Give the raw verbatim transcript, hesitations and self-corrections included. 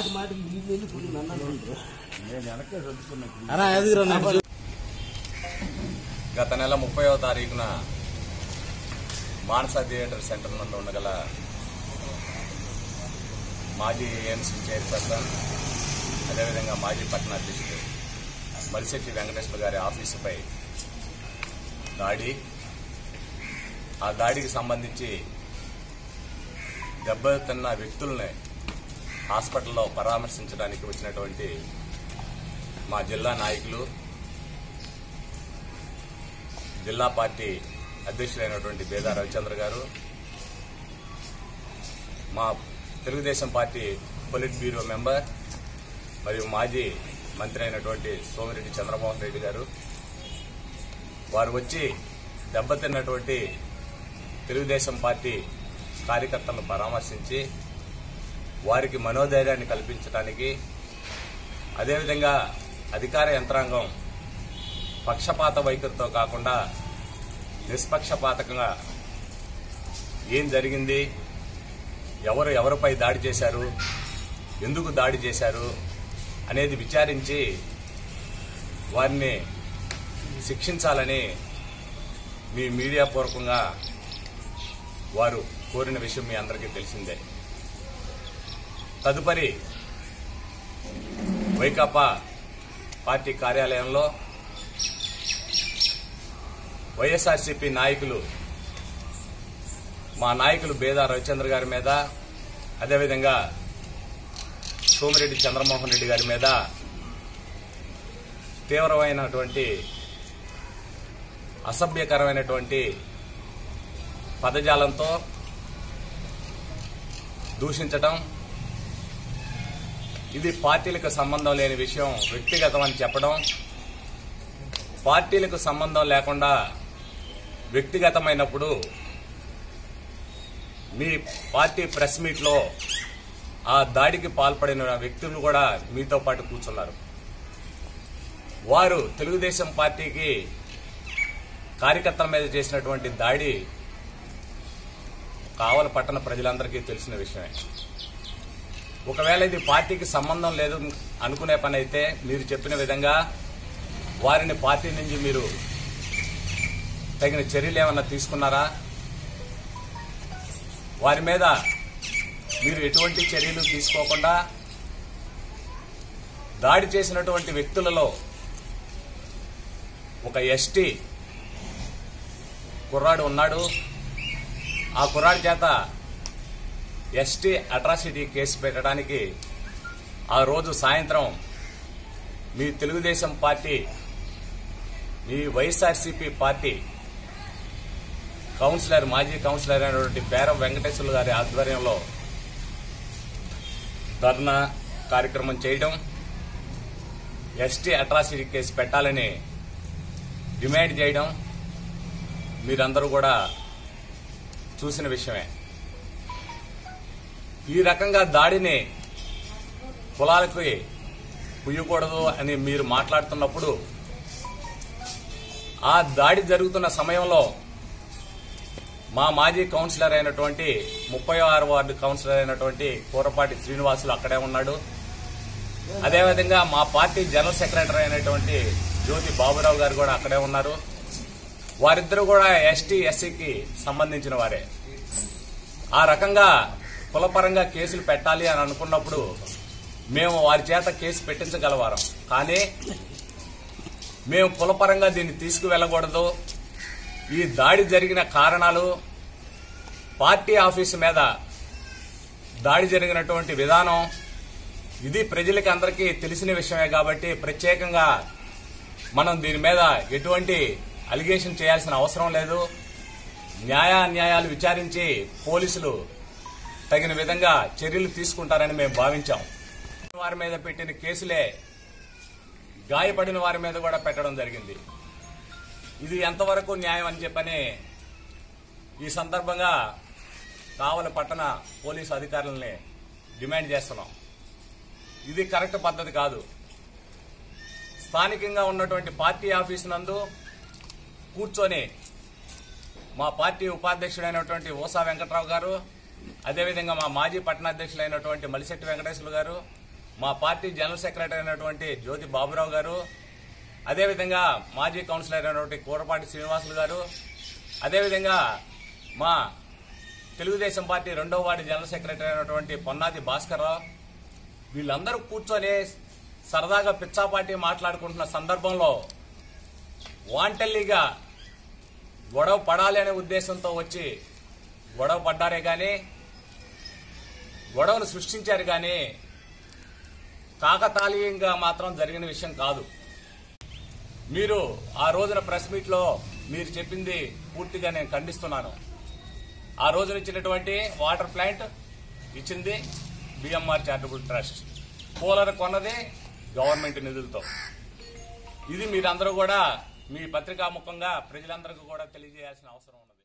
గత నెల ముప్పైవ తారీఖున మానస థియేటర్ సెంటర్ నందు ఉండగల మాజీ ఏఎంసీ చైర్పర్సన్ అదేవిధంగా మాజీ పట్టణ అధ్యక్షుడు మలిశెట్టి వెంకటేశ్వర గారి ఆఫీసుపై దాడి, ఆ దాడికి సంబంధించి దెబ్బతిన్న వ్యక్తుల్ని హాస్పిటల్లో పరామర్శించడానికి వచ్చినటువంటి మా జిల్లా నాయకులు, జిల్లా పార్టీ అధ్యక్షులైనటువంటి బేదా రవిచంద్ర గారు, మా Telugu Desam party politburo member మరియు మాజీ మంత్రి అయినటువంటి సోమిరెడ్డి చంద్రమోహన్ రెడ్డి గారు, వారు వచ్చి దెబ్బతిన్నటువంటి తెలుగుదేశం పార్టీ కార్యకర్తలను పరామర్శించి వారికి మనోధైర్యాన్ని కల్పించడానికి, అదేవిధంగా అధికార యంత్రాంగం పక్షపాత వైఖరితో కాకుండా నిష్పక్షపాతంగా ఏం జరిగింది, ఎవరు ఎవరిపై దాడి చేశారు, ఎందుకు దాడి చేశారు అనేది విచారించి వారిని శిక్షించాలని మీ మీడియా పూర్వకంగా వారు కోరిన విషయం మీ అందరికీ తెలిసిందే. తదుపరి వైకాపా పార్టీ కార్యాలయంలో వైఎస్ఆర్సీపీ నాయకులు, మా నాయకులు బేదా రవిచంద్ర గారి మీద, అదేవిధంగా సోమిరెడ్డి చంద్రమోహన్ రెడ్డి గారి మీద తీవ్రమైనటువంటి అసభ్యకరమైనటువంటి పదజాలంతో దూషించటం, ఇది పార్టీలకు సంబంధం లేని విషయం, వ్యక్తిగతం అని చెప్పడం, పార్టీలకు సంబంధం లేకుండా వ్యక్తిగతమైనప్పుడు మీ పార్టీ ప్రెస్ మీట్లో ఆ దాడికి పాల్పడిన వ్యక్తులు కూడా మీతో పాటు కూర్చున్నారు. వారు తెలుగుదేశం పార్టీకి కార్యకర్తల మీద చేసినటువంటి దాడి కావలి పట్టణ ప్రజలందరికీ తెలిసిన విషయమే. ఒకవేళ ఇది పార్టీకి సంబంధం లేదు అనుకునే పని అయితే మీరు చెప్పిన విధంగా వారిని పార్టీ నుంచి మీరు తగిన చర్యలు ఏమన్నా తీసుకున్నారా? వారి మీద మీరు ఎటువంటి చర్యలు తీసుకోకుండా దాడి చేసినటువంటి వ్యక్తులలో ఒక ఎస్టీ కుర్రాడు ఉన్నాడు. ఆ కుర్రాడి చేత ఎస్టీ అట్రాసిటీ కేసు పెట్టడానికి ఆ రోజు సాయంత్రం మీ తెలుగుదేశం పార్టీ, మీ వైఎస్ఆర్సీపీ పార్టీ కౌన్సిలర్, మాజీ కౌన్సిలర్ అయినటువంటి పేరం వెంకటేశ్వర గారి ఆధ్వర్యంలో ధర్నా కార్యక్రమం చేయడం, ఎస్టీ అట్రాసిటీ కేసు పెట్టాలని డిమాండ్ చేయడం మీరందరూ కూడా చూసిన విషయమే. ఈ రకంగా దాడిని కులాలకు పుయ్యకూడదు అని మీరు మాట్లాడుతున్నప్పుడు, ఆ దాడి జరుగుతున్న సమయంలో మా మాజీ కౌన్సిలర్ అయినటువంటి ముప్పై ఆరు వార్డు కౌన్సిలర్ అయినటువంటి కూరపాటి శ్రీనివాసులు అక్కడే ఉన్నాడు. అదేవిధంగా మా పార్టీ జనరల్ సెక్రటరీ అయినటువంటి జ్యోతి బాబురావు గారు కూడా అక్కడే ఉన్నారు. వారిద్దరూ కూడా ఎస్టీ ఎస్సీకి సంబంధించిన వారే. ఆ రకంగా కులపరంగా కేసులు పెట్టాలి అని అనుకున్నప్పుడు మేము వారి చేత కేసు పెట్టించగలవారం. కానీ మేము కులపరంగా దీన్ని తీసుకువెళ్ళకూడదు. ఈ దాడి జరిగిన కారణాలు, పార్టీ ఆఫీసు మీద దాడి జరిగినటువంటి విధానం, ఇది ప్రజలకి అందరికీ తెలిసిన విషయమే కాబట్టి ప్రత్యేకంగా మనం దీని మీద ఎటువంటి అలిగేషన్ చేయాల్సిన అవసరం లేదు. న్యాయ అన్యాయాలు విచారించి పోలీసులు తగిన విధంగా చర్యలు తీసుకుంటారని మేము భావించాం. వారి మీద పెట్టిన కేసులే గాయపడిన వారి మీద కూడా పెట్టడం జరిగింది. ఇది ఎంతవరకు న్యాయం అని చెప్పని ఈ సందర్భంగా కావలి పట్టణ పోలీసు అధికారులని డిమాండ్ చేస్తున్నాం. ఇది కరెక్ట్ పద్ధతి కాదు. స్థానికంగా ఉన్నటువంటి పార్టీ ఆఫీసు నందు కూర్చొని మా పార్టీ ఉపాధ్యక్షుడైనటువంటి ఓసా వెంకట్రావు గారు, అదేవిధంగా మా మాజీ పట్టణాధ్యక్షులైనటువంటి మలిశెట్టి వెంకటేశ్వర గారు, మా పార్టీ జనరల్ సెక్రటరీ అయినటువంటి జ్యోతి బాబురావు గారు, అదేవిధంగా మాజీ కౌన్సిలర్ అయినటువంటి కూరపాటి శ్రీనివాసులు గారు, అదేవిధంగా మా తెలుగుదేశం పార్టీ రెండో వార్డు జనరల్ సెక్రటరీ అయినటువంటి పొన్నాది భాస్కర్ రావు, వీళ్ళందరూ కూర్చొని సరదాగా పిచ్చాపాటి మాట్లాడుకుంటున్న సందర్భంలో వాంటల్లీగా గొడవ పడాలి అనే ఉద్దేశంతో వచ్చి గొడవ పడ్డారే గాని, గొడవను సృష్టించారు గాని కాకతాళీయంగా మాత్రం జరిగిన విషయం కాదు. మీరు ఆ రోజున ప్రెస్ మీట్ లో మీరు చెప్పింది పూర్తిగా నేను ఖండిస్తున్నాను. ఆ రోజున ఇచ్చినటువంటి వాటర్ ప్లాంట్ ఇచ్చింది బిఎంఆర్ చారిటబుల్ ట్రస్ట్, కూలర్ కొన్నది గవర్నమెంట్ నిధులతో. ఇది మీరందరూ కూడా మీ పత్రికా ముఖంగా ప్రజలందరికీ కూడా తెలియజేయాల్సిన అవసరం ఉన్నది.